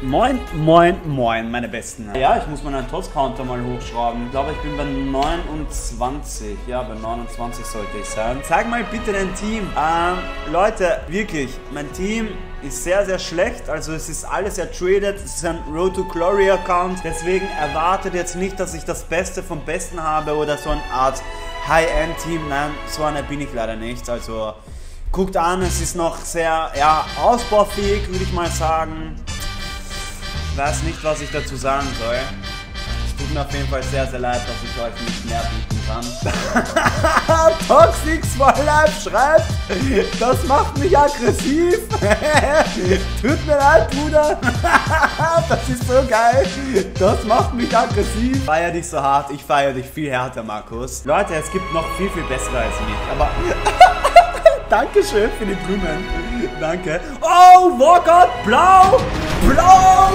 Moin, moin, moin, meine Besten. Ja, ich muss meinen Toast-Counter mal hochschrauben. Ich glaube, ich bin bei 29. Ja, bei 29 sollte ich sein. Zeig mal bitte dein Team. Leute, wirklich, mein Team ist sehr, sehr schlecht. Also es ist alles ertradet. Es ist ein Road to Glory Account. Deswegen erwartet jetzt nicht, dass ich das Beste vom Besten habe oder so eine Art High-End-Team. Nein, so eine bin ich leider nicht. Also guckt an, es ist noch sehr, ja, ausbaufähig, würde ich mal sagen. Ich weiß nicht, was ich dazu sagen soll. Es tut mir auf jeden Fall sehr, sehr leid, dass ich euch nicht mehr bieten kann. Toxics for Life schreibt, das macht mich aggressiv. Tut mir leid, Bruder. Das ist so geil. Das macht mich aggressiv. Ich feier dich so hart, ich feier dich viel härter, Markus. Leute, es gibt noch viel, viel bessere als mich. Aber Dankeschön für die Blumen. Danke. Oh, Walkout, blau! Blau!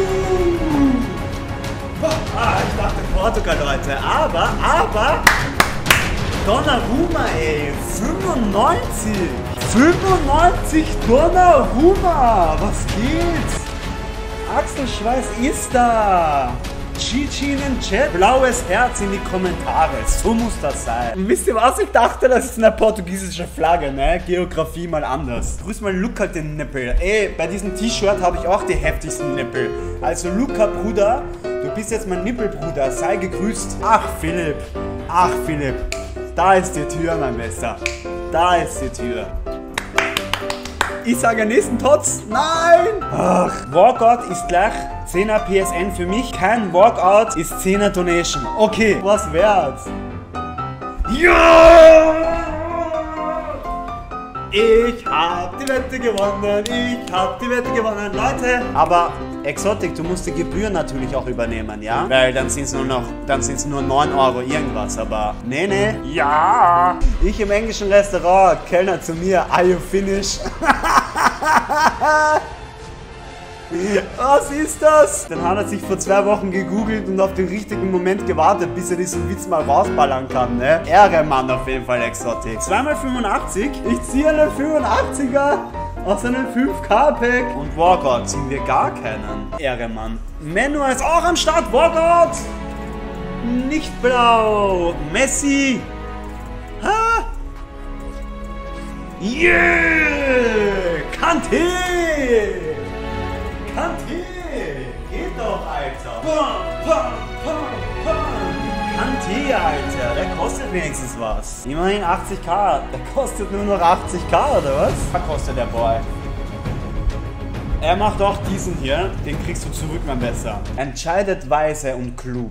Ich dachte Portugal, Leute. Aber Donnarumma, ey. 95. 95 Donnarumma. Was geht's? Axelschweiß ist da. Chichi in den Chat. Blaues Herz in die Kommentare. So muss das sein. Und wisst ihr was? Ich dachte, das ist eine portugiesische Flagge, ne? Geografie mal anders. Grüß mal Luca den Nippel. Ey, bei diesem T-Shirt habe ich auch die heftigsten Nippel. Also Luca, Bruder, du bist jetzt mein Nippelbruder. Sei gegrüßt. Ach, Philipp. Ach, Philipp. Da ist die Tür, mein Bester. Da ist die Tür. Ich sage nächsten Tots. Nein! Ach, Walkout ist gleich 10er PSN für mich. Kein Walkout ist 10er Donation. Okay, was wär's? Ja! Ich hab die Wette gewonnen. Ich hab die Wette gewonnen, Leute. Aber Exotic, du musst die Gebühren natürlich auch übernehmen, ja? Weil dann sind es nur 9 Euro irgendwas, aber nee. Ja! Ich im englischen Restaurant, Kellner zu mir, are you finished? Was ist das? Dann hat er sich vor 2 Wochen gegoogelt und auf den richtigen Moment gewartet, bis er diesen Witz mal rausballern kann, ne? Ehrenmann auf jeden Fall, Exotic. 2x85. Ich ziehe einen 85er aus einem 5K-Pack. Und Walkout ziehen wir gar keinen. Ehrenmann. Menno ist auch am Start. Walkout. Nicht blau. Messi. Ha? Yeah. Kante. Kante! Geht doch, Alter! Kante, Alter! Der kostet wenigstens was. Immerhin 80k. Der kostet nur noch 80k, oder was? Was kostet der Boy? Er macht auch diesen hier. Den kriegst du zurück, mein Besser. Entscheidet weise und klug.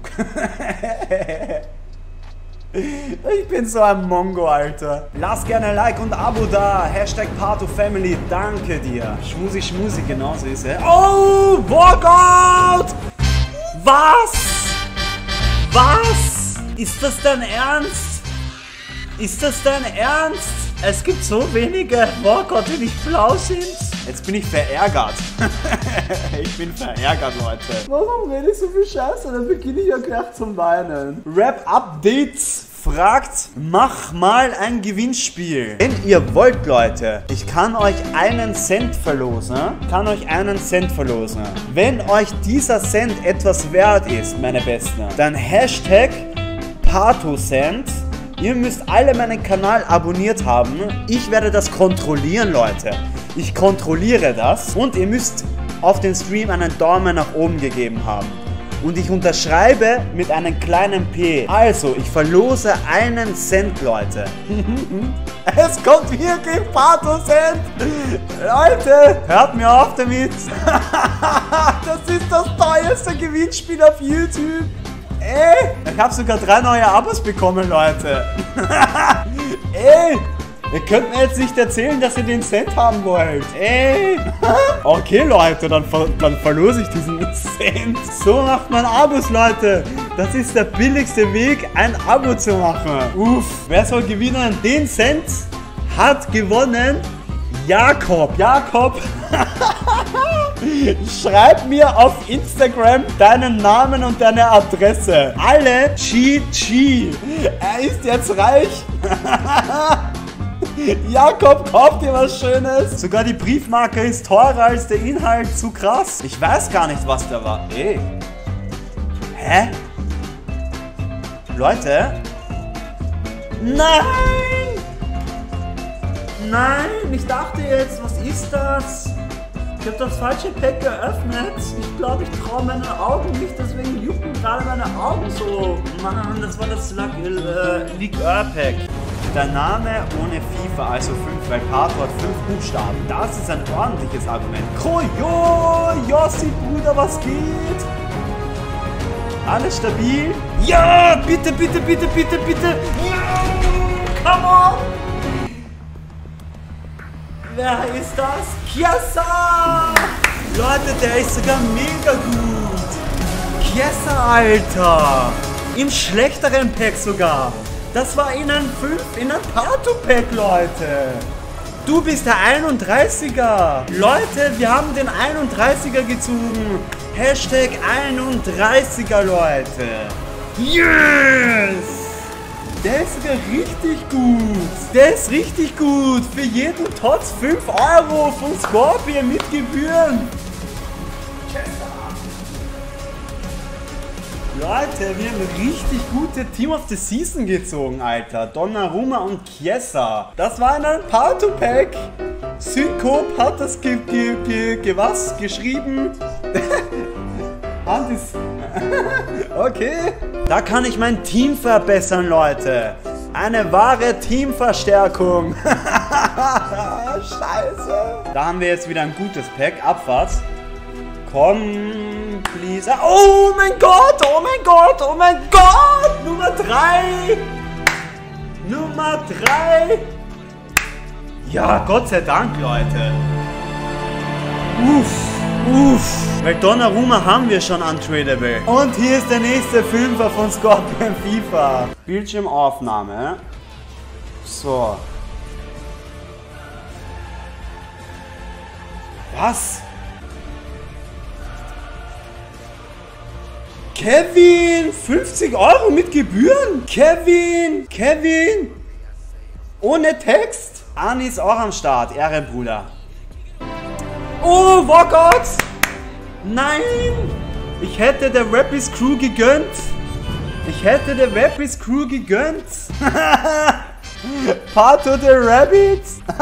Ich bin so ein Mongo, Alter. Lass gerne ein Like und Abo da. Hashtag PartoFamily. Danke dir. Schmusi, schmusi, genauso ist er. Oh, Walkout! Was? Was? Ist das dein Ernst? Ist das dein Ernst? Es gibt so wenige Walkout, die nicht blau sind. Jetzt bin ich verärgert. Ich bin verärgert, Leute. Warum rede ich so viel Scheiße? Dann beginne ich ja gleich zum Weinen. Rap-Updates fragt, mach mal ein Gewinnspiel. Wenn ihr wollt, Leute, ich kann euch 1 Cent verlosen. Wenn euch dieser Cent etwas wert ist, meine Besten, dann Hashtag PartoCent. Ihr müsst alle meinen Kanal abonniert haben. Ich werde das kontrollieren, Leute. Ich kontrolliere das und ihr müsst auf den Stream einen Daumen nach oben gegeben haben. Und ich unterschreibe mit einem kleinen P. Also, ich verlose 1 Cent, Leute. Es kommt wirklich PartoCent. Leute, hört mir auf damit. Das ist das teuerste Gewinnspiel auf YouTube. Ey, ich habe sogar 3 neue Abos bekommen, Leute. Ey. Ihr könnt mir jetzt nicht erzählen, dass ihr den Cent haben wollt. Ey. Okay, Leute, dann verlose ich diesen Cent. So macht man Abos, Leute. Das ist der billigste Weg, ein Abo zu machen. Uff. Wer soll gewinnen? Den Cent hat gewonnen Jakob. Jakob. Schreib mir auf Instagram deinen Namen und deine Adresse. Alle GG. Er ist jetzt reich. Jakob, kauft dir was Schönes. Sogar die Briefmarke ist teurer als der Inhalt. Zu krass. Ich weiß gar nicht, was da war. Ey. Hä? Leute? Nein! Nein, ich dachte jetzt, was ist das? Ich habe das falsche Pack geöffnet. Ich glaube, ich traue meinen Augen nicht, deswegen jucken gerade meine Augen so. Mann, das war das Liqueur-Pack. Der Name ohne FIFA, also 5, weil Pato hat 5 Buchstaben. Das ist ein ordentliches Argument. Krojo, Jossi, Bruder, was geht? Alles stabil? Ja, bitte, bitte, bitte, bitte, bitte. Ja, come on. Wer ist das? Chiesa! Leute, der ist sogar mega gut. Chiesa, Alter. Im schlechteren Pack sogar. Das war in einem Pato-Pack, Leute. Du bist der 31er. Leute, wir haben den 31er gezogen. Hashtag 31er, Leute. Yes! Der ist sogar richtig gut. Der ist richtig gut. Für jeden Tots 5 € von Scorpion mit Gebühren. Leute, wir haben richtig gute Team of the Season gezogen, Alter. Donnarumma und Chiesa. Das war in einem Pato-Pack. Syncope hat das geschrieben. Hand ist... Okay. Da kann ich mein Team verbessern, Leute. Eine wahre Teamverstärkung. Scheiße. Da haben wir jetzt wieder ein gutes Pack. Abfahrt. Komm, please. Oh mein Gott, oh mein Gott, oh mein Gott. Nummer 3. Nummer 3. Ja, Gott sei Dank, Leute. Uff. Uff, weil Donnarumma haben wir schon untradable. Und hier ist der nächste 5er von Scorpion FIFA. Bildschirmaufnahme. So. Was? Kevin, 50 € mit Gebühren? Kevin. Ohne Text? Arni ist auch am Start, Ehrenbruder. Oh, Walkout! Nein! Ich hätte der Rappies Crew gegönnt. Pato the Rabbit.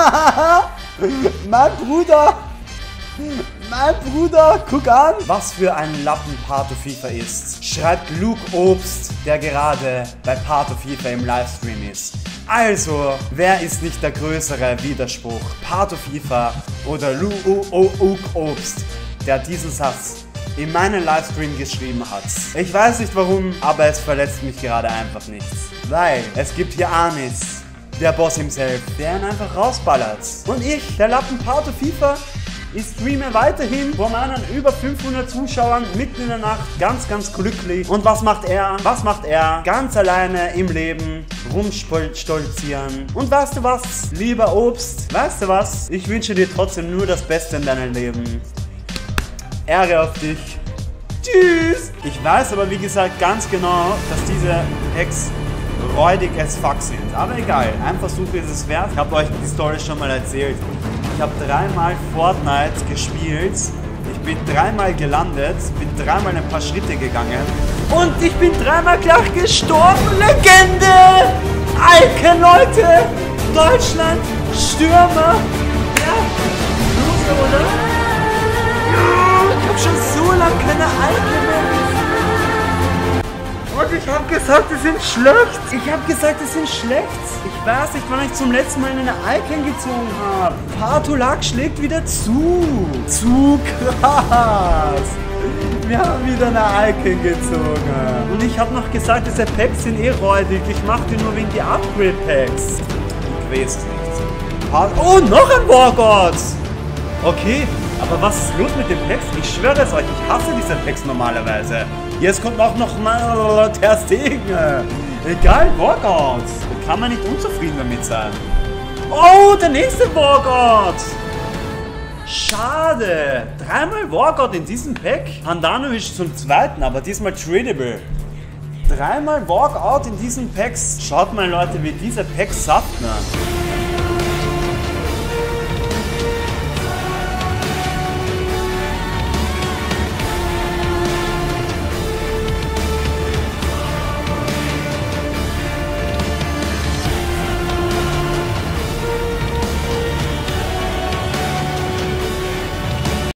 Mein Bruder, guck an. Was für ein Lappen Pato FIFA ist. Schreibt Luke Obst, der gerade bei Pato FIFA im Livestream ist. Also, wer ist nicht der größere Widerspruch? Pato FIFA oder Luke Obst, der diesen Satz in meinen Livestream geschrieben hat. Ich weiß nicht warum, aber es verletzt mich gerade einfach nichts. Weil es gibt hier Anis, der Boss himself, der ihn einfach rausballert. Und ich, der Lappen Pato FIFA, ich streame weiterhin vor meinen über 500 Zuschauern mitten in der Nacht ganz glücklich. Und was macht er? Ganz alleine im Leben rumstolzieren. Und weißt du was, lieber Obst? Weißt du was? Ich wünsche dir trotzdem nur das Beste in deinem Leben. Ehre auf dich. Tschüss! Ich weiß aber wie gesagt ganz genau, dass diese Packs räudig as fuck sind. Aber egal, ein Versuch ist es wert. Ich habe euch die Story schon mal erzählt. Ich habe 3-mal Fortnite gespielt. Ich bin 3-mal gelandet, bin 3-mal ein paar Schritte gegangen. Und ich bin 3-mal gleich gestorben. Legende! Icon, Leute! Deutschland, Stürmer. Ja, Loser, oder? Ja, ich habe schon so lange keine Icon mehr. Und ich habe gesagt, die sind schlecht. Ich weiß nicht, wann ich zum letzten Mal eine Icon gezogen habe. Patolak schlägt wieder zu. Zu krass. Wir haben wieder eine Icon gezogen. Und ich habe noch gesagt, diese Packs sind eh räudig. Ich mache die nur wegen die Upgrade-Packs. Ich weiß nicht. Oh, noch ein Wargod. Okay, aber was ist los mit den Packs? Ich schwöre es euch, ich hasse diese Packs normalerweise. Jetzt kommt auch noch mal Ter Stegen. Egal, Walkout. Da kann man nicht unzufrieden damit sein. Oh, der nächste Walkout. Schade. 3-mal Walkout in diesem Pack. Handanovic zum zweiten, aber diesmal tradable. 3-mal Walkout in diesen Packs. Schaut mal, Leute, wie diese Packs saften.